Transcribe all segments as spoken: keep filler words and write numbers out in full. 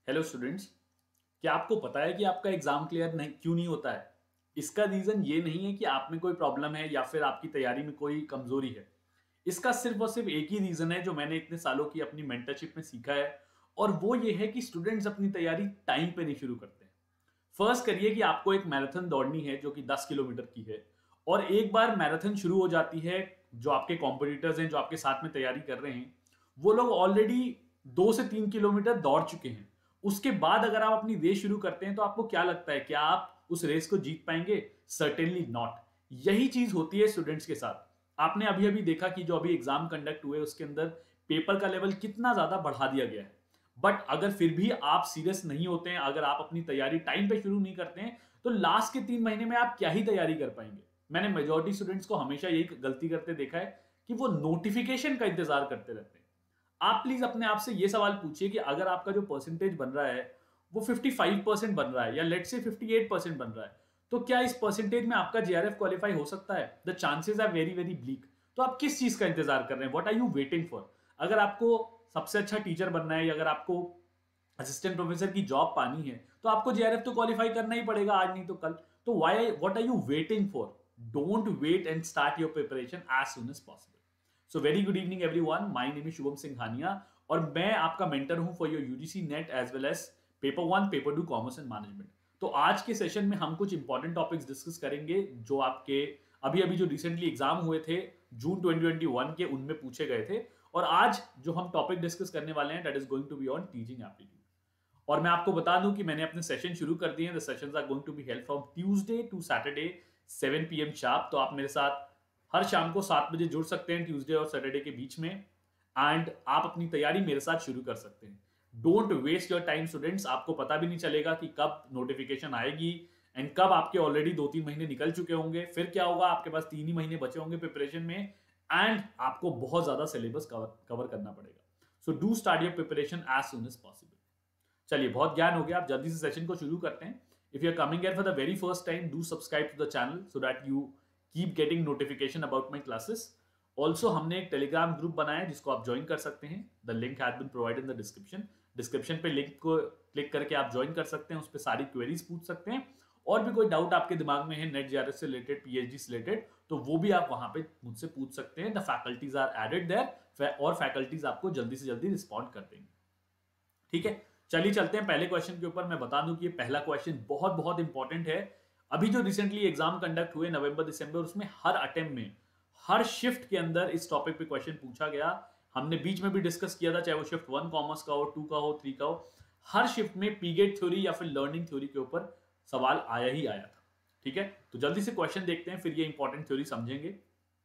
Hello students. क्या आपको पता है कि आपका एग्जाम क्लियर नहीं क्यों नहीं होता है? इसका रीजन ये नहीं है कि आप में कोई प्रॉब्लम है या फिर आपकी तैयारी में कोई कमजोरी है। इसका सिर्फ और सिर्फ एक ही रीजन है जो मैंने इतने सालों की अपनी मेंटरशिप में सीखा है, और वो ये है कि स्टूडेंट्स अपनी तैयारी टाइम पे नहीं शुरू करते हैं। फर्स्ट करिए कि आपको एक मैराथन दौड़नी है जो कि दस किलोमीटर की है, और एक बार मैराथन शुरू हो जाती है, जो आपके कॉम्पिटिटर्स हैं जो आपके साथ में तैयारी कर रहे हैं, वो लोग ऑलरेडी दो से तीन किलोमीटर दौड़ चुके हैं। उसके बाद अगर आप अपनी रेस शुरू करते हैं तो आपको क्या लगता है, क्या आप उस रेस को जीत पाएंगे? Certainly not. यही चीज होती है स्टूडेंट्स के साथ। आपने अभी अभी देखा कि जो अभी एग्जाम कंडक्ट हुए उसके अंदर पेपर का लेवल कितना ज्यादा बढ़ा दिया गया है। बट अगर फिर भी आप सीरियस नहीं होते हैं, अगर आप अपनी तैयारी टाइम पे शुरू नहीं करते हैं, तो लास्ट के तीन महीने में आप क्या ही तैयारी कर पाएंगे? मैंने मेजोरिटी स्टूडेंट्स को हमेशा यही गलती करते देखा है कि वो नोटिफिकेशन का इंतजार करते रहते हैं। आप प्लीज अपने आप से ये सवाल पूछिए कि अगर आपका जो परसेंटेज बन रहा है वो पचपन परसेंट बन रहा है या लेट से अट्ठावन परसेंट बन रहा है, तो क्या इस परसेंटेज में आपका जेआरएफ क्वालिफाई हो सकता है? The chances are very very bleak. तो आप किस चीज का इंतजार कर रहे हैं? What are you waiting for? अगर आपको सबसे अच्छा टीचर बनना है या अगर आपको असिस्टेंट प्रोफेसर की जॉब पानी है, तो आपको जेआरएफ तो क्वालिफाई करना ही पड़ेगा, आज नहीं तो कल। तो why what are you waiting for? Don't wait and start your preparation as soon as possible. So very good evening everyone, my name is Shubham Singhania, और मैं आपका मेंटर हूं for your UGC NET as well as paper one, paper two, commerce and management. तो आज के session में हम कुछ इंपॉर्टेंट टॉपिक्स डिस्कस करेंगे जो आपके अभी अभी जो रिसेंटली एग्जाम हुए थे जून ट्वेंटी ट्वेंटी वन के, उनमें पूछे गए थे। और आज जो हम टॉपिक डिस्कस करने वाले हैं that is going to be on teaching aptitude. और मैं आपको बता दूं कि मैंने अपने सेशन शुरू कर दिए हैं। The sessions are going to be held from Tuesday to Saturday seven P M sharp. तो आप मेरे साथ हर शाम को सात बजे जुड़ सकते हैं ट्यूसडे और सैटरडे के बीच में, एंड आप अपनी तैयारी मेरे साथ शुरू कर सकते हैं। Don't waste your time students. आपको पता भी नहीं चलेगा कि कब नोटिफिकेशन आएगी एंड कब आपके ऑलरेडी दो तीन महीने निकल चुके होंगे। फिर क्या होगा, आपके पास तीन ही महीने बचे होंगे प्रिपरेशन में, एंड आपको बहुत ज्यादा सिलेबस कवर कवर करना पड़ेगा। So do start your preparation as soon as possible. चलिए, बहुत ज्ञान हो गया, आप जल्दी से सेशन को शुरू करते हैं। If you are coming here for the very first time, do subscribe to the channel so that you keep getting notification about my classes. Also हमने एक टेलीग्राम ग्रुप बनाया है जिसको आप ज्वाइन कर सकते हैं। The link has been provided in the description. Description पे लिंक को क्लिक करके आप ज्वाइन कर सकते हैं, उस पर सारी क्वेरीज पूछ सकते हैं। और भी कोई डाउट आपके दिमाग में है नेट जेआरएफ से रिलेटेड, पीएचडी से रिलेटेड, तो वो भी आप वहां पे मुझसे पूछ सकते हैं। The faculties are added there, और फैकल्टीज आपको जल्दी से जल्दी रिस्पॉन्ड कर देंगे। ठीक है, चलिए चलते हैं पहले क्वेश्चन के ऊपर। मैं बता दूं कि ये पहला क्वेश्चन बहुत बहुत इंपॉर्टेंट है। अभी जो रिसेंटली एग्जाम कंडक्ट हुए नवंबर दिसंबर, उसमें हर अटेम्प्ट में, हर शिफ्ट के अंदर इस टॉपिक पे क्वेश्चन पूछा गया। हमने बीच में भी डिस्कस किया था, चाहे वो शिफ्ट वन कॉमर्स का हो, टू का हो, थ्री का हो, हर शिफ्ट में पीगेट थ्योरी या फिर लर्निंग थ्योरी के ऊपर सवाल आया ही आया था। ठीक है, तो जल्दी से क्वेश्चन देखते हैं, फिर ये इंपॉर्टेंट थ्योरी समझेंगे।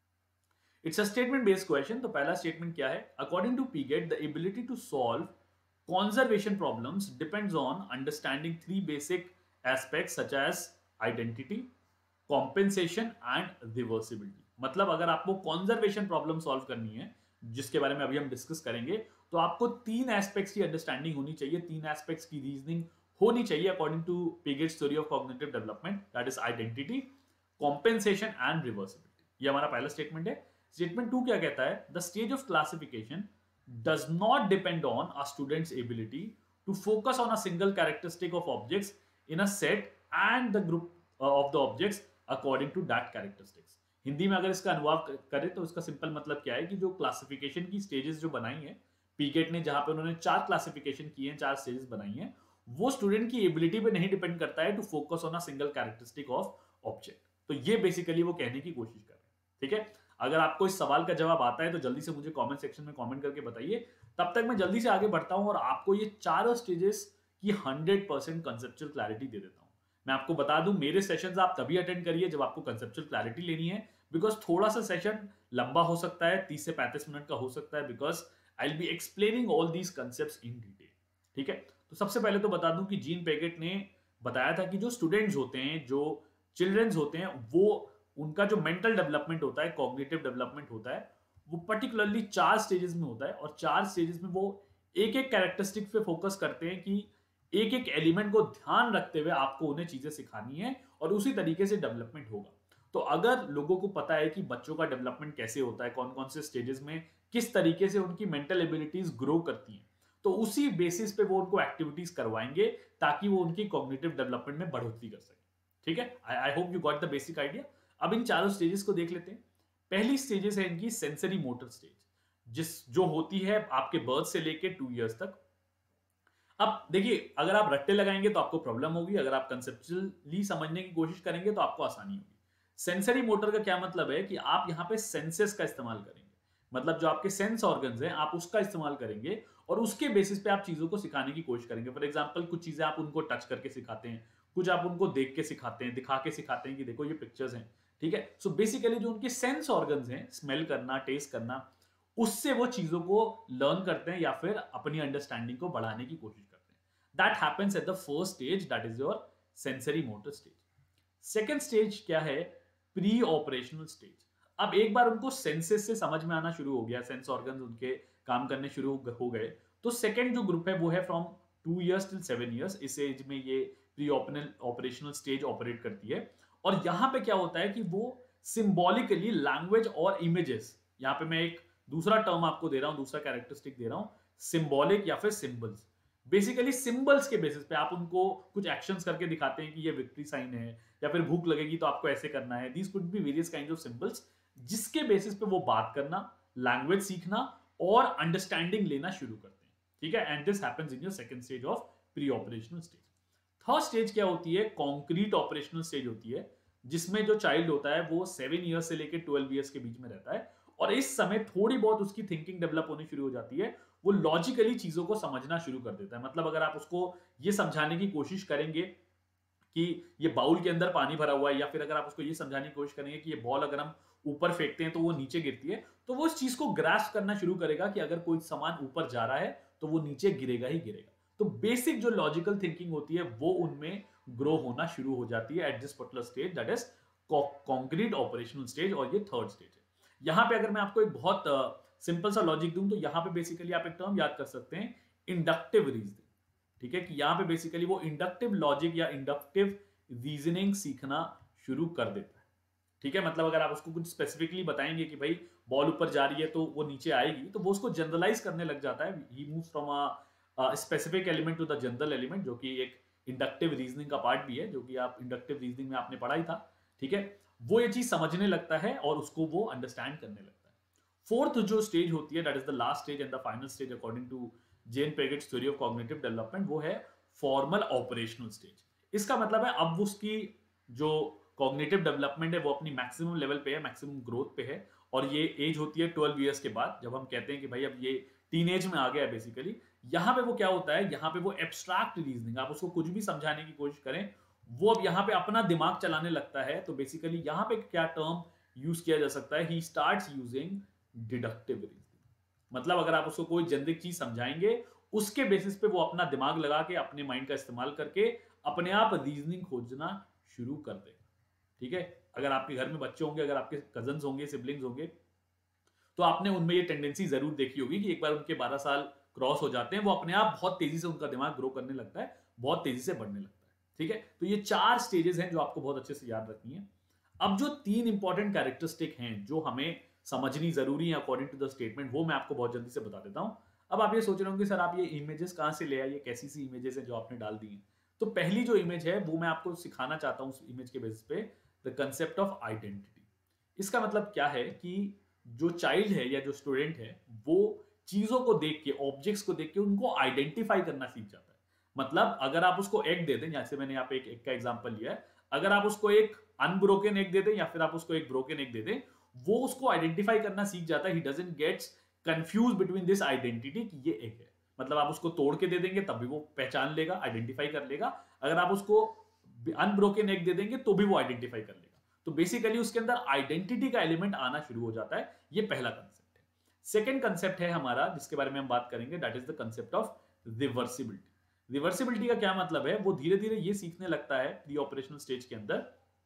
It's a statement based question. तो पहला स्टेटमेंट क्या है? According to Piaget, the ability to solve conservation problems depends on understanding three basic aspects such as identity, compensation and reversibility। मतलब अगर आपको कंजर्वेशन प्रॉब्लम सॉल्व करनी है, जिसके बारे में अभी हम डिस्कस करेंगे, तो आपको तीन एस्पेक्ट्स की अंडरस्टैंडिंग होनी चाहिए, तीन एस्पेक्ट्स की रीजनिंग होनी चाहिए according to Piaget's theory of cognitive development, that is identity, compensation and reversibility. ये हमारा पहला स्टेटमेंट है। स्टेटमेंट टू क्या कहता है? The stage of classification does not depend on a student's ability to focus on a single characteristic of objects in a set and the group uh, of the objects according to that characteristics। Hindi में अगर इसका अनुवाद करें तो इसका simple मतलब क्या है कि जो क्लासिफिकेशन की स्टेजेस जो बनाई है पीगेट ने, जहां पे उन्होंने चार क्लासिफिकेशन किए हैं, चार स्टेजेस बनाई हैं, वो स्टूडेंट की एबिलिटी पे नहीं डिपेंड करता है to focus on a single characteristic of object. तो ये बेसिकली वो कहने की कोशिश कर रहे हैं। ठीक है, अगर आपको इस सवाल का जवाब आता है तो जल्दी से मुझे कमेंट सेक्शन में कमेंट करके बताइए। तब तक मैं जल्दी से आगे बढ़ता हूं और आपको ये चारों स्टेजेस की हंड्रेड परसेंट कंसेप्चुअल क्लैरिटी दे देता हूं। मैं आपको बता दूं, मेरे सेशंस आप तभी अटेंड करिए जब आपको कंसेप्चुअल क्लैरिटी लेनी है, बिकॉज थोड़ा सा सेशन लंबा हो सकता है, तीस से पैंतीस मिनट का हो सकता है, because I will be explaining all these concepts in detail. ठीक है, तो सबसे पहले तो बता दूं कि जीन पिगेट ने बताया था कि जो स्टूडेंट्स होते हैं, जो चिल्ड्रंस होते हैं, वो उनका जो मेंटल डेवलपमेंट होता है, कॉग्निटिव डेवलपमेंट होता है, वो पर्टिकुलरली चार स्टेजेस में होता है। और चार स्टेजेस में वो एक एक कैरेक्टरिस्टिक पे फोकस करते हैं कि एक एक एलिमेंट को ध्यान रखते हुए आपको उन्हें चीजें सिखानी है और उसी तरीके से डेवलपमेंट होगा। तो अगर लोगों को पता है कि बच्चों का डेवलपमेंट कैसे होता है, कौन कौन से स्टेजेस में किस तरीके से उनकी मेंटल एबिलिटीज ग्रो करती हैं, तो उसी बेसिस पे वो उनको एक्टिविटीज करवाएंगे ताकि वो उनकी कॉग्निटिव डेवलपमेंट में बढ़ोतरी कर सके। ठीक है, I hope you got the basic idea. अब इन चारों स्टेजेस को देख लेते हैं। पहली स्टेजेस है इनकी सेंसरी मोटर स्टेज, जिस जो होती है आपके बर्थ से लेके टू इयर्स तक। अब देखिए, अगर आप रट्टे लगाएंगे तो आपको प्रॉब्लम होगी, अगर आप कंसेप्चुअली समझने की कोशिश करेंगे तो आपको आसानी होगी। सेंसरी मोटर का क्या मतलब है कि आप यहाँ पे सेंसेस का इस्तेमाल करेंगे, मतलब जो आपके सेंस ऑर्गन्स हैं आप उसका इस्तेमाल करेंगे और उसके बेसिस पे आप चीजों को सिखाने की कोशिश करेंगे। फॉर एग्जांपल, कुछ चीजें आप उनको टच करके सिखाते हैं, कुछ आप उनको देख के सिखाते हैं, दिखा के सिखाते हैं कि देखो ये पिक्चर्स हैं। ठीक है, सो बेसिकली जो उनके सेंस ऑर्गन्स हैं, स्मेल करना, टेस्ट करना, उससे वो चीजों को लर्न करते हैं या फिर अपनी अंडरस्टैंडिंग को बढ़ाने की कोशिश करते हैं। That happens at the first stage, that is your sensory motor stage. Second stage क्या है? Pre operational stage. अब एक बार उनको सेंसेस से समझ में आना शुरू हो गया, सेंस ऑर्गन्स उनके काम करने शुरू हो गए, तो सेकेंड जो ग्रुप है वो है from two years till seven years. इस एज में ये प्री ऑपरेशनल स्टेज ऑपरेट करती है। और यहां पे क्या होता है कि वो सिंबॉलिकली लैंग्वेज और इमेजेस, यहां पे मैं एक दूसरा टर्म आपको दे रहा हूं, दूसरा कैरेक्टरिस्टिक दे रहा हूं, सिंबॉलिक या फिर सिंबल्स। बेसिकली सिंबल्स के बेसिस पे आप उनको कुछ एक्शंस करके दिखाते हैं कि ये विक्ट्री साइन है, या फिर भूख लगेगी तो आपको ऐसे करना है। These could be various kind of symbols, जिसके बेसिस पे वो बात करना, लैंग्वेज सीखना और अंडरस्टैंडिंग लेना शुरू करते हैं। ठीक है, and this happens in your second stage of pre operational stage. Third stage क्या होती है? कॉन्क्रीट ऑपरेशनल स्टेज होती है, जिसमें जो चाइल्ड होता है वो सेवन ईयर्स से लेकर ट्वेल्व ईयर्स के बीच में रहता है, और इस समय थोड़ी बहुत उसकी थिंकिंग डेवलप होनी शुरू हो जाती है। वो लॉजिकली चीजों को समझना शुरू कर देता है। मतलब अगर आप उसको ये समझाने की कोशिश करेंगे कि ये बाउल के अंदर पानी भरा हुआ है, या फिर अगर आप उसको ये समझाने की कोशिश करेंगे कि ये बॉल अगर हम ऊपर फेंकते हैं तो वो नीचे गिरती है, तो वो इस चीज को ग्रास्प करना शुरू करेगा कि अगर कोई सामान ऊपर जा रहा है तो वो नीचे गिरेगा ही गिरेगा। तो बेसिक जो लॉजिकल थिंकिंग होती है वो उनमें ग्रो होना शुरू हो जाती है at this particular stage, that is concrete operational stage, और ये थर्ड स्टेज है। यहां पे अगर मैं आपको एक बहुत सिंपल uh, सा लॉजिक दूं तो यहां पे बेसिकली आप एक टर्म याद कर सकते हैं, इंडक्टिव रीजनिंग। ठीक है, कि यहां पे बेसिकली वो इंडक्टिव लॉजिक या इंडक्टिव रीजनिंग सीखना शुरू कर देता है। ठीक है, मतलब अगर आप उसको कुछ स्पेसिफिकली बताएंगे कि भाई बॉल ऊपर जा रही है तो वो नीचे आएगी, तो वो उसको जनरलाइज करने लग जाता है। He moves from a specific element to the general element, जो कि एक इंडक्टिव रीजनिंग का पार्ट भी है, जो कि आप इंडक्टिव रीजनिंग में आपने पढ़ा ही था। ठीक है, वो ये चीज समझने लगता है और उसको वो अंडरस्टैंड करने लगता है। फोर्थ जो स्टेज होती है, that is the last stage and the final stage according to Jean Piaget's theory of cognitive development, वो है फॉर्मल ऑपरेशनल स्टेज। इसका मतलब है अब उसकी जो कॉग्निटिव डेवलपमेंट है वो अपनी मैक्सिमम लेवल पे है, मैक्सिमम ग्रोथ पे है, और ये एज होती है ट्वेल्व इयर्स के बाद, जब हम कहते हैं कि भाई अब ये टीन एज में आ गया है। बेसिकली यहां पे वो क्या होता है, यहां पे वो एब्स्ट्रैक्ट रीजनिंग, आप उसको कुछ भी समझाने की कोशिश करें, वो अब यहां पे अपना दिमाग चलाने लगता है। तो बेसिकली यहां पे क्या टर्म यूज किया जा सकता है, he starts using deductive reasoning. मतलब अगर आप उसको कोई जेनरिक चीज समझाएंगे, उसके बेसिस पे वो अपना दिमाग लगा के, अपने माइंड का इस्तेमाल करके अपने आप रीजनिंग खोजना शुरू कर देगा। ठीक है, अगर आपके घर में बच्चे होंगे, अगर आपके कजन्स होंगे, सिबलिंग्स होंगे, तो आपने उनमें ये टेंडेंसी जरूर देखी होगी कि एक बार उनके बारह साल क्रॉस हो जाते हैं, वो अपने आप बहुत तेजी से उनका दिमाग ग्रो करने लगता है, बहुत तेजी से बढ़ने लगता है। ठीक है, तो ये चार स्टेजेस हैं जो आपको बहुत अच्छे से याद रखनी है। अब जो तीन इंपॉर्टेंट कैरेक्टरिस्टिक हैं जो हमें समझनी जरूरी है अकॉर्डिंग टू द स्टेटमेंट, वो मैं आपको बहुत जल्दी से बता देता हूं। अब आप ये सोच रहे होंगे सर आप ये इमेजेस कहां से ले आए, ये कैसी सी इमेजेस हैं जो आपने डाल दी हैं। तो पहली जो इमेज है वो मैं आपको सिखाना चाहता हूं उस इमेज के बेसिस पे, द कंसेप्ट ऑफ आइडेंटिटी। इसका मतलब क्या है कि जो चाइल्ड है या जो स्टूडेंट है वो चीजों को देख के, ऑब्जेक्ट्स को देख के उनको आइडेंटिफाई करना सीख जाता है। मतलब अगर आप उसको एग दे दें, जैसे मैंने यहाँ पे एक एग का एग्जांपल लिया है, अगर आप उसको एक अनब्रोकन एग दे दें या फिर आप उसको एक ब्रोकन एग दे दें, वो उसको आइडेंटिफाई करना सीख जाता है। He doesn't gets confuse between this identity कि ये एग है। मतलब आप उसको तोड़ के दे देंगे तब भी वो पहचान लेगा, आइडेंटिफाई कर लेगा। अगर आप उसको अनब्रोकन एग दे देंगे तो भी वो आइडेंटिफाई कर लेगा। तो बेसिकली उसके अंदर आइडेंटिटी का एलिमेंट आना शुरू हो जाता है। ये पहला कंसेप्ट है। सेकेंड कंसेप्ट है हमारा, जिसके बारे में हम बात करेंगे, that is the concept of reversibility. Reversibility का क्या मतलब है, वो धीरे धीरे ये सीखने लगता है प्री ऑपरेशनल स्टेज के अंदर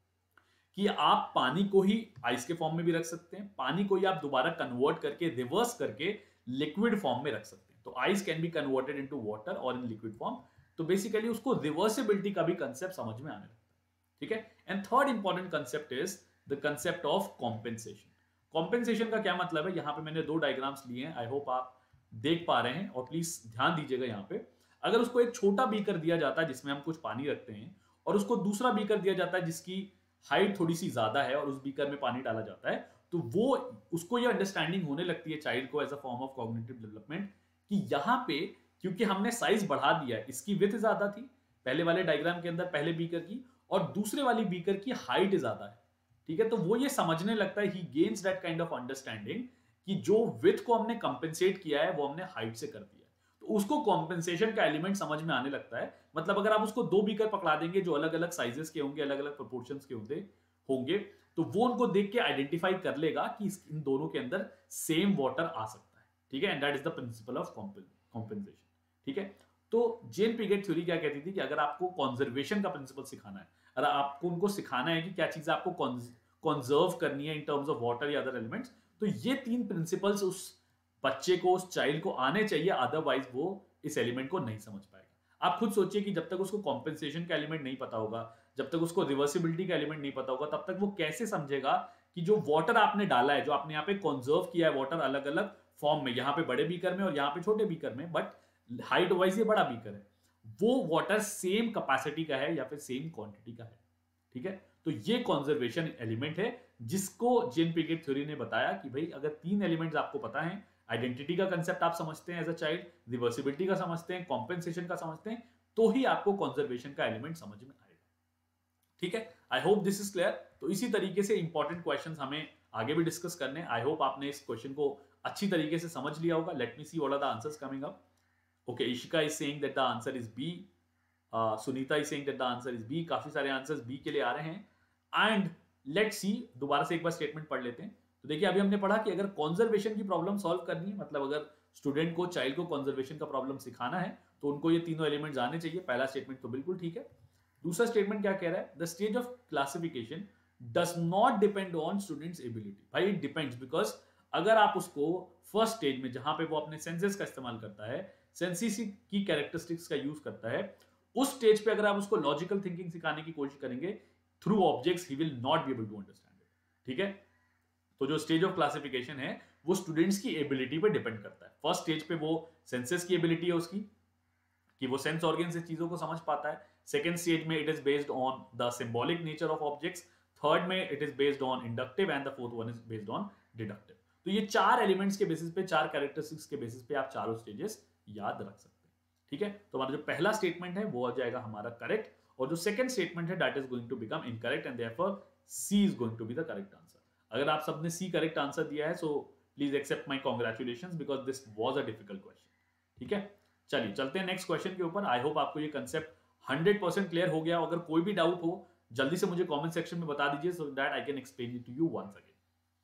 कि आप पानी को ही आइस के फॉर्म में भी रख सकते हैं, पानी को ही आप दोबारा कन्वर्ट करके, रिवर्स करके लिक्विड फॉर्म में रख सकते हैं। तो ice can be converted into water और इन लिक्विड फॉर्म। तो बेसिकली उसको रिवर्सिबिलिटी का भी कंसेप्ट समझ में आने लगता है। ठीक है, and third important concept is the concept of compensation. Compensation का क्या मतलब है, यहां पे मैंने दो डायग्राम्स लिए हैं, आई होप आप देख पा रहे हैं, और प्लीज ध्यान दीजिएगा यहाँ पे, अगर उसको एक छोटा बीकर दिया जाता है जिसमें हम कुछ पानी रखते हैं, और उसको दूसरा बीकर दिया जाता है जिसकी हाइट थोड़ी सी ज्यादा है, और उस बीकर में पानी डाला जाता है, तो वो उसको ये अंडरस्टैंडिंग होने लगती है चाइल्ड को as a form of cognitive development, कि यहाँ पे क्योंकि हमने साइज बढ़ा दिया है, इसकी विड्थ ज्यादा थी पहले वाले डायग्राम के अंदर पहले बीकर की, और दूसरे वाली बीकर की हाइट ज्यादा है, ठीक है, तो वो ये समझने लगता है, he gains that kind of understanding कि जो विड्थ को हमने कंपेंसेट किया है वो हमने हाइट से कर दिया है, तो उसको कॉम्पेंसेशन का एलिमेंट समझ में आने लगता है। मतलब अगर आप उसको दो बीकर पकड़ा देंगे जो अलग अलग साइजेस के होंगे, अलग अलग प्रोपोर्शंस के होंगे होंगे तो वो उनको देख के आइडेंटिफाई कर लेगा कि इन दोनों के अंदर सेम वाटर आ सकता है, ठीक है, and that is the principle of compensation, ठीक है। तो जेन पिगेट थ्योरी क्या कहती थी कि अगर आपको कंजर्वेशन का प्रिंसिपल सिखाना है, अगर आपको उनको सिखाना है कि क्या चीज आपको कंजर्व करनी है इन टर्म्स ऑफ वाटर या अदर एलिमेंट्स, तो ये तीन प्रिंसिपल्स उस बच्चे को, उस चाइल्ड को आने चाहिए, अदरवाइज वो इस एलिमेंट को नहीं समझ पाएगा। आप खुद सोचिए कि जब तक उसको कॉम्पेंसेशन का एलिमेंट नहीं पता होगा, जब तक उसको रिवर्सिबिलिटी का एलिमेंट नहीं पता होगा, तब तक वो कैसे समझेगा कि जो वाटर आपने डाला है, जो आपने यहाँ पे कंजर्व किया है वाटर अलग अलग फॉर्म में, यहाँ पे बड़े बीकर में और यहाँ पे छोटे बीकर में, बट हाइट वाइज ये बड़ा बीकर है, वो वाटर सेम कैपेसिटी का है या फिर सेम क्वांटिटी का है, ठीक है। तो ये कंजर्वेशन एलिमेंट है जिसको जेन पिगेट थ्योरी ने बताया कि भाई अगर तीन एलिमेंट्स आपको पता है, आइडेंटिटी का कंसेप्ट आप समझते हैं एज अ चाइल्ड, रिवर्सिबिलिटी का समझते हैं, कॉम्पेंसेशन का समझते हैं, तो ही आपको कंजर्वेशन का एलिमेंट समझ में आएगा, ठीक है। I hope this is clear. तो इसी तरीके से इंपॉर्टेंट क्वेश्चंस हमें आगे भी डिस्कस करने। आई होप आपने इस क्वेश्चन को अच्छी तरीके से समझ लिया होगा। Let me see what are the answers coming up. Okay, Ishika is saying that the answer is B, Sunita is saying that the answer is B. काफी सारे आंसर्स बी के लिए आ रहे हैं। एंड लेट्स सी, दोबारा से एक बार स्टेटमेंट पढ़ लेते हैं। तो देखिए अभी हमने पढ़ा कि अगर कंजर्वेशन की प्रॉब्लम सॉल्व करनी है, मतलब अगर स्टूडेंट को, चाइल्ड को कंजर्वेशन का प्रॉब्लम सिखाना है, तो उनको ये तीनों एलिमेंट्स आने चाहिए। पहला स्टेटमेंट तो बिल्कुल ठीक है। दूसरा स्टेटमेंट क्या कह रहा है, the stage of classification does not depend on students ability. भाई इट डिपेंड्स, बिकॉज अगर आप उसको फर्स्ट स्टेज में जहां पे वो अपने सेंसेस का इस्तेमाल करता है, सेंसेस की कैरेक्टरिस्टिक्स का यूज करता है, उस स्टेज पे अगर आप उसको लॉजिकल थिंकिंग सिखाने की कोशिश करेंगे through objects, he will not be able to understand it, ठीक है। तो जो स्टेज ऑफ क्लासिफिकेशन है वो स्टूडेंट्स की एबिलिटी पे डिपेंड करता है। फर्स्ट स्टेज पे वो सेंसेस की एबिलिटी है उसकी, कि वो सेंस ऑर्गन से चीजों को समझ पाता है। सेकेंड स्टेज में it is based on the symbolic nature of objects. Third में it is based on inductive, and the fourth one is based on deductive. तो ये चार एलिमेंट्स के बेसिस पे, चार कैरेक्टरिस्टिक्स के बेसिस पे आप चारों स्टेजेस याद रख सकते हैं, ठीक है। तो हमारा जो पहला स्टेटमेंट है वो आ जाएगा हमारा करेक्ट, और जो सेकंड स्टेटमेंट है that is going to become incorrect, and therefore C is going to be the correct answer. अगर आप सबने सी करेक्ट आंसर दिया है, so please accept my congratulations, because this was a difficult question, ठीक है। चलिए चलते हैं नेक्स्ट क्वेश्चन के ऊपर। आई होप आपको ये कंसेप्ट हंड्रेड परसेंट क्लियर हो गया। अगर कोई भी डाउट हो जल्दी से मुझे कमेंट सेक्शन में बता दीजिए, so that I can explain it to you once again,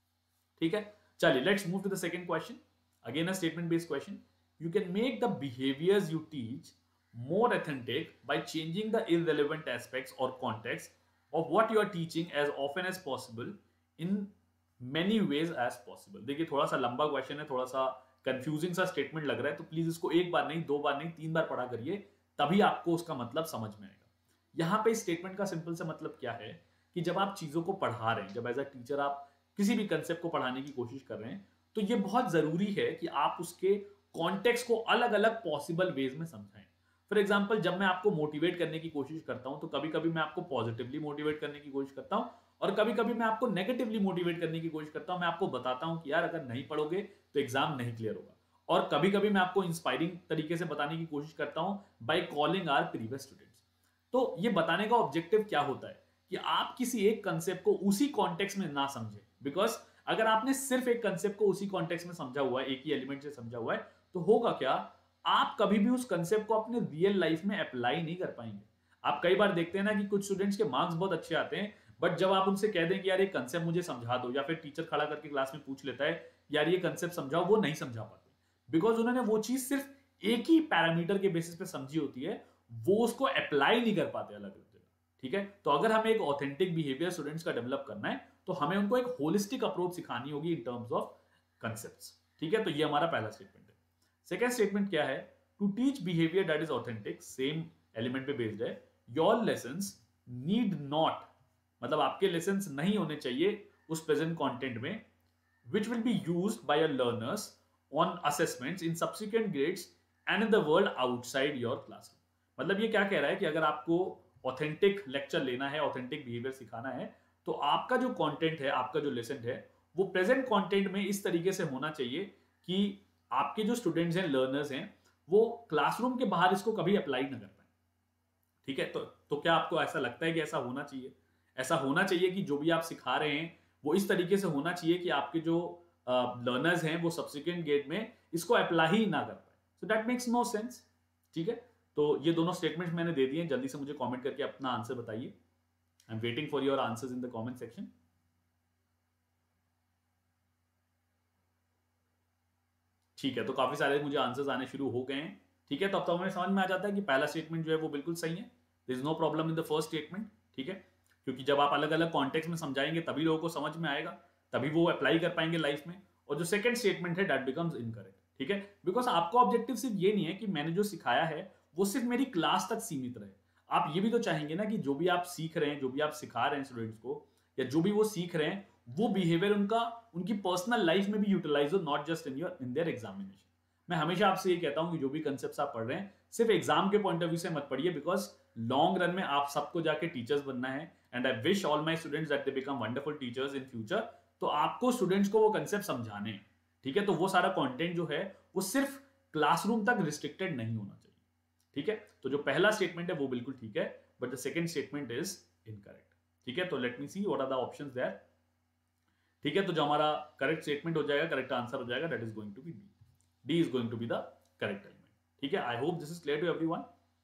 ठीक है। चलिए let's move to the second question, again a statement based question. You can make the behaviours you teach more authentic by changing the irrelevant aspects or context of what you are teaching as often as possible in many ways as possible। देखिए थोड़ा सा लंबा question है, थोड़ा सा confusing सा statement लग रहा है, तो प्लीज इसको एक बार नहीं, दो बार नहीं, तीन बार पढ़ा करिए, तभी आपको उसका मतलब समझ में आएगा। यहाँ पे स्टेटमेंट का सिंपल सा मतलब क्या है कि जब आप चीजों को पढ़ा रहे हैं, जब एज अ टीचर आप किसी भी कंसेप्ट को पढ़ाने की कोशिश कर रहे हैं, तो ये बहुत जरूरी है कि आप उसके कॉन्टेक्स्ट को अलग अलग पॉसिबल वेज में समझाएं। फॉर एग्जाम्पल, जब मैं आपको मोटिवेट करने की कोशिश करता हूं, तो कभी कभी मैं आपको पॉजिटिवली मोटिवेट करने की कोशिश करता हूं, और कभी कभी मैं आपको नेगेटिवली मोटिवेट करने की कोशिश करता हूं। मैं आपको बताता हूं कि यार अगर नहीं पढ़ोगे तो एग्जाम नहीं क्लियर होगा। और कभी कभी मैं आपको इंस्पायरिंग तरीके से बताने की कोशिश करता हूं by calling our previous students. तो ये बताने का ऑब्जेक्टिव क्या होता है कि आप किसी एक कंसेप्ट को उसी कॉन्टेक्स्ट में ना समझे, बिकॉज अगर आपने सिर्फ एक कंसेप्ट को उसी कॉन्टेक्स्ट में समझा हुआ है, एक ही एलिमेंट से समझा हुआ है, तो होगा क्या, आप कभी भी उस कंसेप्ट को अपने रियल लाइफ में अप्लाई नहीं कर पाएंगे। आप कई बार देखते हैं ना कि कुछ स्टूडेंट्स के मार्क्स बहुत अच्छे आते हैं, बट जब आप उनसे कह दें कि यार ये कंसेप्ट मुझे समझा दो, या फिर टीचर खड़ा करके क्लास में पूछ लेता है यार ये कंसेप्ट समझाओ, वो नहीं समझा पाते, बिकॉज उन्होंने वो चीज सिर्फ एक ही पैरामीटर के बेसिस पे समझी होती है, वो उसको अप्लाई नहीं कर पाते अलग अलग जगह, ठीक है। तो अगर हमें एक ऑथेंटिक बिहेवियर स्टूडेंट्स का डेवलप करना है, तो हमें उनको एक होलिस्टिक अप्रोच सिखानी होगी इन टर्म्स ऑफ कंसेप्ट्स, ठीक है। तो ये हमारा पहला स्टेटमेंट है। सेकेंड स्टेटमेंट क्या है, to teach behaviour that is authentic, same element पे बेस्ड है, योर लेसन्स नीड नॉट, मतलब आपके लेसन्स नहीं होने चाहिए उस प्रेजेंट कंटेंट में, which will be used by your learners on assessments in subsequent grades and in the world outside your classroom. मतलब ये क्या कह रहा है कि अगर आपको ऑथेंटिक लेक्चर लेना है, ऑथेंटिक बिहेवियर सिखाना है, तो आपका जो कंटेंट है, आपका जो लेसन है, वो प्रेजेंट कंटेंट में इस तरीके से होना चाहिए कि आपके जो स्टूडेंट्स हैं, लर्नर्स हैं, वो क्लासरूम के बाहर इसको कभी अप्लाई ना कर पाए। ठीक है, तो तो क्या आपको ऐसा लगता है कि ऐसा होना चाहिए? ऐसा होना चाहिए कि जो भी आप सिखा रहे हैं वो इस तरीके से होना चाहिए कि आपके जो लर्नर्स uh, हैं वो सब्सिक्वेंट गेट में इसको अप्लाई ही ना कर पाए। So that makes no sense. ठीक है, तो ये दोनों स्टेटमेंट्स मैंने दे दिए। जल्दी से मुझे कमेंट करके अपना आंसर बताइए। I am waiting for your answers in the comment section. ठीक है, तो काफी सारे मुझे आंसर्स आने शुरू हो गए हैं। ठीक है, तो अब तो हमें समझ में आ जाता है कि पहला स्टेटमेंट जो है वो बिल्कुल सही है। There is no problem in the first statement. ठीक है, क्योंकि जब आप अलग अलग कॉन्टेक्स्ट में समझाएंगे तभी लोगों को समझ में आएगा, तभी वो अप्लाई कर पाएंगे लाइफ में। और जो सेकंड स्टेटमेंट है दैट बिकम्स इनकरेक्ट। ठीक है, बिकॉज आपका ऑब्जेक्टिव सिर्फ ये नहीं है कि मैंने जो सिखाया है वो सिर्फ मेरी क्लास तक सीमित रहे। आप ये भी तो चाहेंगे ना कि जो भी आप सीख रहे हैं, जो भी आप सिखा रहे हैं स्टूडेंट्स को, या जो भी वो सीख रहे हैं, वो बिहेवियर उनका उनकी पर्सनल लाइफ में भी यूटिलाइज हो, not just in your in their examination. मैं हमेशा आपसे ये कहता हूं कि जो भी कंसेप्ट्स आप पढ़ रहे हैं सिर्फ एग्जाम के पॉइंट ऑफ व्यू से मत पढ़िए, बिकॉज लॉन्ग रन में आप सबको जाके टीचर्स बनना है। And I wish all my students that they become wonderful teachers in future. तो आपको स्टूडेंट्स को वो कंसेप्ट समझाने हैं। ठीक है, तो वो सारा कंटेंट जो है वो सिर्फ क्लासरूम तक रिस्ट्रिक्टेड नहीं होना चाहिए। ठीक है, तो जो पहला स्टेटमेंट है वो बिल्कुल ठीक है, but the second statement is incorrect. ठीक है, तो let me see what are the options there. ठीक है, तो जो हमारा करेक्ट स्टेटमेंट हो जाएगा, करेक्ट आंसर हो जाएगा, that is going to be D. D is going to be the correct element. ठीक है, I hope this is clear to everyone.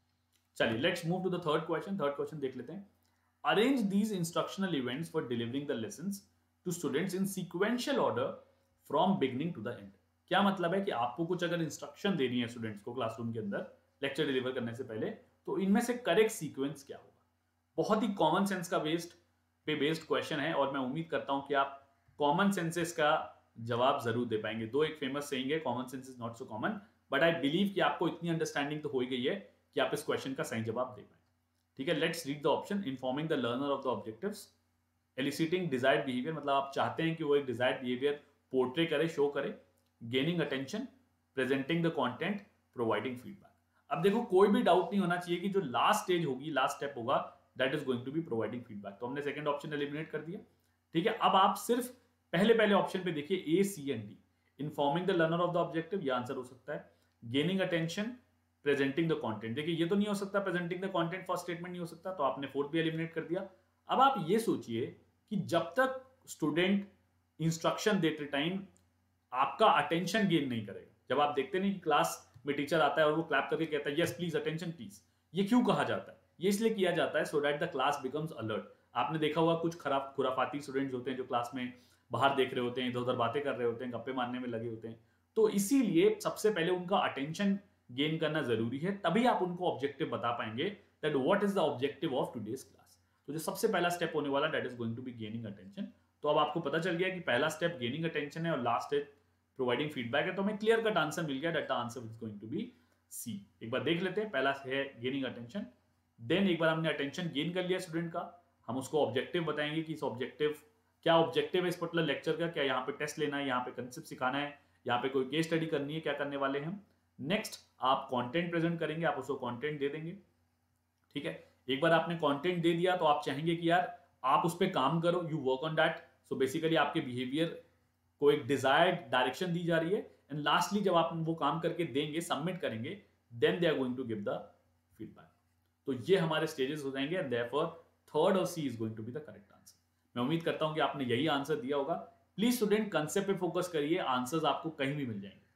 चलिए let's move to the third question. Third question देख लेते हैं। Arrange these instructional events for delivering the lessons to students in sequential order from beginning to the end. क्या मतलब है कि आपको कुछ अगर इंस्ट्रक्शन देनी है स्टूडेंट्स को क्लासरूम के अंदर लेक्चर डिलीवर करने से पहले, तो इनमें से करेक्ट सीक्वेंस क्या होगा? बहुत ही कॉमन सेंस का बेस्ड पे बेस्ड क्वेश्चन है, और मैं उम्मीद करता हूं कि आप कॉमन सेंसेस का जवाब जरूर दे पाएंगे। दो एक फेमस सेइंग है, common sense is not so common, but I believe कि आपको इतनी अंडरस्टैंडिंग तो हो ही गई है कि आप इस क्वेश्चन का सही जवाब दे पाए। ठीक है, let's read the option. Informing the learner of the objectives, eliciting desired behaviour, मतलब आप चाहते हैं कि वो एक डिजायर्ड बिहेवियर पोर्ट्रे करे, शो करे, gaining attention, presenting the content, providing feedback. अब देखो, कोई भी डाउट नहीं होना चाहिए कि जो लास्ट स्टेज होगी, लास्ट स्टेप होगा, that is going to be providing feedback. तो हमने सेकंड ऑप्शन एलिमिनेट कर दिया। ठीक है, अब आप सिर्फ पहले पहले ऑप्शन पे देखिए, A, C and D. Informing the learner of the objective, ये आंसर हो सकता है। Gaining attention, presenting the content, देखिए ये तो नहीं हो सकता, presenting the content first statement नहीं हो सकता, तो आपने फोर्थ भी एलिमिनेट कर दिया। अब आप ये सोचिए कि जब तक स्टूडेंट इंस्ट्रक्शन देते टाइम आपका अटेंशन गेन नहीं करेगा, जब आप देखते नहीं कि क्लास में टीचर आता है और वो क्लैप करके कहता है यस प्लीज अटेंशन प्लीज, ये क्यों कहा जाता है? ये इसलिए किया जाता है so that the class becomes alert. आपने देखा होगा कुछ खराब खुराफाती स्टूडेंट्स होते हैं जो क्लास में बाहर देख रहे होते हैं, इधर उधर बातें कर रहे होते हैं, गप्पे मारने में लगे होते हैं। तो इसीलिए सबसे पहले उनका अटेंशन गेन करना जरूरी है, तभी आप उनको ऑब्जेक्टिव बता पाएंगे that what is the objective of today's class. तो जो सबसे पहला स्टेप होने वाला that is going to be gaining attention. तो अब आपको पता चल गया कि पहला स्टेप गेनिंग अटेंशन है और लास्ट स्टेप प्रोवाइडिंग फीडबैक है। तो हमें क्लियर कट आंसर मिल गया, that the answer is going to be C. एक बार देख लेते हैं, पहला है गेनिंग अटेंशन। देन एक बार हमने अटेंशन गेन कर लिया स्टूडेंट का, हम उसको ऑब्जेक्टिव बताएंगे कि इस ऑब्जेक्टिव क्या ऑब्जेक्टिव है इस पर्टिकुलर लेक्चर का, क्या यहाँ पे टेस्ट लेना है, यहाँ पे कंसेप्ट सिखाना है, यहाँ पे कोई केस स्टडी करनी है, क्या करने वाले हैं हम। नेक्स्ट आप कंटेंट प्रेजेंट करेंगे, आप उसको कंटेंट दे देंगे। ठीक है, एक बार आपने कंटेंट दे दिया तो आप चाहेंगे कि यार आप उस पर काम करो, you work on that. So basically आपके बिहेवियर को एक डिजायर्ड डायरेक्शन दी जा रही है। एंड लास्टली जब आप वो काम करके देंगे, सबमिट करेंगे, then they are going to give the feedback. तो ये हमारे स्टेजेस हो जाएंगे, एंड देयरफॉर थर्ड और C is going to be the correct answer. मैं उम्मीद करता हूं कि आपने यही आंसर दिया होगा। प्लीज स्टूडेंट कंसेप्ट पे फोकस करिए, आंसर्स आपको कहीं भी मिल जाएंगे।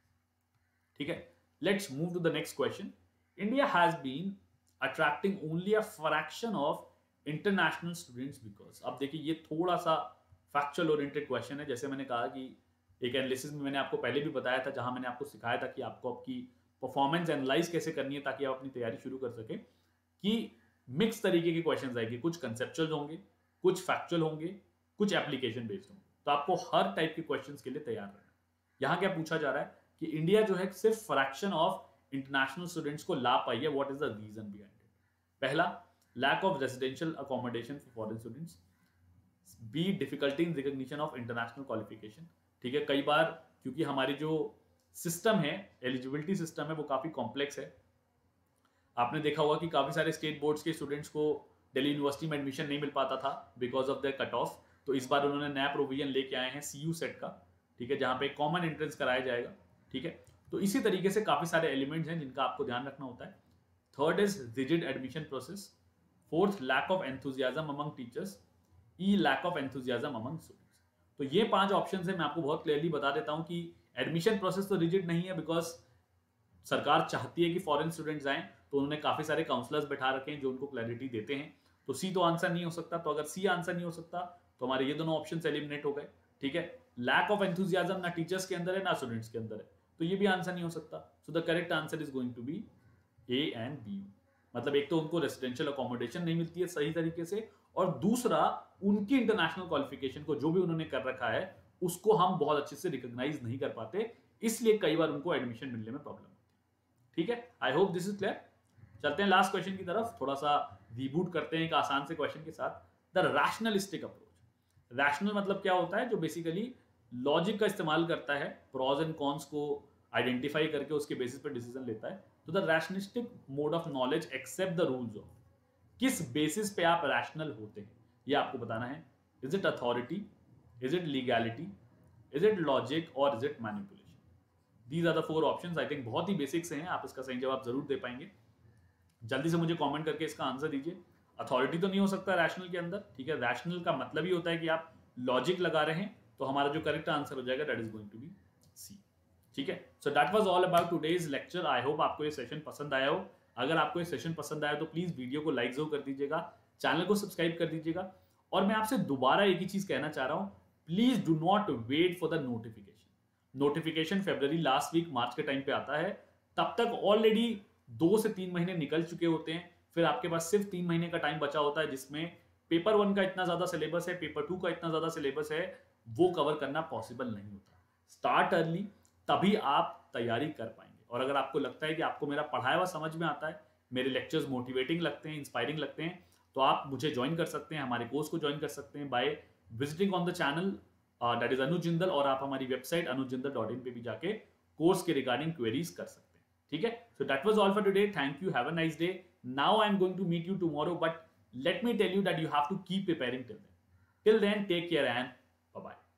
ठीक है, let's move to the next question. India has been attracting only a fraction of international students because. अब देखिए ये थोड़ा सा फैक्चुअल ओरिएंटेड क्वेश्चन है। जैसे मैंने कहा कि एक एनालिसिस में मैंने आपको पहले भी बताया था, जहां मैंने आपको सिखाया था कि आपको आपकी परफॉर्मेंस एनालाइज कैसे करनी है ताकि आप अपनी तैयारी शुरू कर सके, कि मिक्स तरीके के क्वेश्चंस आएंगे, कुछ कंसेप्चुअल होंगे, कुछ फैक्चुअल होंगे, कुछ एप्लीकेशन बेस्ड होंगे। तो आपको हर टाइप के क्वेश्चंस के लिए तैयार रहना है। यहाँ क्या पूछा जा रहा है कि इंडिया जो है सिर्फ फ्रैक्शन ऑफ इंटरनेशनल स्टूडेंट्स को ला पाई है, what is the reason behind it? पहला, lack of residential accommodation for foreign students. B, difficulty in recognition of international qualification. ठीक है, कई बार क्योंकि हमारी जो सिस्टम है, एलिजिबिलिटी सिस्टम है, वो काफी कॉम्प्लेक्स है। आपने देखा होगा कि काफी सारे स्टेट बोर्ड्स के स्टूडेंट्स को दिल्ली यूनिवर्सिटी में एडमिशन नहीं मिल पाता था because of the cut off. तो इस बार उन्होंने नया प्रोविजन लेके आए हैं सी यू सेट का, ठीक है, जहां पे कॉमन एंट्रेंस कराया जाएगा, ठीक है। तो इसी तरीके से काफी सारे एलिमेंट्स हैं जिनका आपको ध्यान रखना होता है। Third is rigid admission process. Fourth, lack of enthusiasm among teachers. ई, lack of enthusiasm among students. तो ये पांच ऑप्शंस है। मैं आपको बहुत क्लियरली बता देता हूं कि एडमिशन प्रोसेस तो रिजिड नहीं है बिकॉज सरकार चाहती है कि फॉरेन स्टूडेंट्स आए, तो उन्होंने काफी सारे काउंसलर्स बैठा रखे हैं जो उनको क्लैरिटी देते हैं। तो सी तो आंसर नहीं हो सकता। तो अगर सी आंसर नहीं हो सकता तो हमारे ये दोनों ऑप्शंस एलिमिनेट हो गए, ठीक है। लैक ऑफ एंथुजियाज्म ना टीचर्स के अंदर है ना स्टूडेंट्स के अंदर है, तो ये भी आंसर नहीं हो सकता। So the correct answer is going to be A and B. मतलब एक तो उनको रेसिडेंशियल अकोमोडेशन नहीं मिलती है सही तरीके से, और दूसरा उनकी इंटरनेशनल क्वालिफिकेशन को जो भी उन्होंने कर रखा है उसको हम बहुत अच्छे से रिकॉग्नाइज नहीं कर पाते, इसलिए कई बार उनको एडमिशन मिलने में प्रॉब्लम होती है, ठीक है। I hope this is clear. चलते हैं लास्ट क्वेश्चन की तरफ, थोड़ा सा रीबूट करते हैं एक आसान से क्वेश्चन के साथ। The rationalistic approach. रैशनल मतलब क्या होता है? जो बेसिकली लॉजिक का इस्तेमाल करता है, प्रॉज एंड कॉन्स को आइडेंटिफाई करके उसके बेसिस पर डिसीजन लेता है। तो the rationalistic mode of knowledge accept the rules of. किस बेसिस पे आप रैशनल होते हैं ये आपको बताना है। Is it authority, is it legality, is it logic और is it manipulation? These are the four options. I think बहुत ही बेसिक से हैं, आप इसका सही जवाब जरूर दे पाएंगे। जल्दी से मुझे कमेंट करके इसका आंसर दीजिए। अथॉरिटी तो नहीं हो सकता रैशनल के अंदर, ठीक है। रैशनल का मतलब ही होता है कि आप लॉजिक लगा रहे हैं, तो हमारा जो करेक्ट आंसर हो जाएगा that is going to be C, ठीक है। So that was all about today's lecture. I hope आपको ये सेशन पसंद आया हो। अगर आपको ये सेशन पसंद आया तो प्लीज वीडियो को लाइक जरूर कर दीजिएगा, चैनल को सब्सक्राइब कर दीजिएगा। और मैं आपसे दोबारा एक ही चीज कहना चाह रहा हूं, please do not wait for the notification. Notification फरवरी लास्ट वीक मार्च के टाइम पे आता है, तब तक ऑलरेडी दो से तीन महीने निकल चुके होते हैं। फिर आपके पास सिर्फ तीन महीने का टाइम बचा होता है जिसमें पेपर वन का इतना ज्यादा सिलेबस है, पेपर टू का इतना ज्यादा सिलेबस है, वो कवर करना पॉसिबल नहीं होता। स्टार्ट अर्ली, तभी आप तैयारी कर पाएंगे। और अगर आपको लगता है कि आपको मेरा पढ़ाया हुआ समझ में आता है, मेरे लेक्चर्स मोटिवेटिंग लगते हैं, इंस्पायरिंग लगते हैं, तो आप मुझे ज्वाइन कर सकते हैं, हमारे कोर्स को ज्वाइन कर सकते हैं by visiting on the channel that is Anuj Jindal, और आप हमारी website Anuj Jindal dot in पे भी जाके कोर्स के रिगार्डिंग क्वेरीज कर सकते हैं, ठीक है। So that was all for today. Thank you, have a nice day. Now I am going to meet you tomorrow, but let me tell you that you have to keep preparing till then. Till then, take care and bye bye.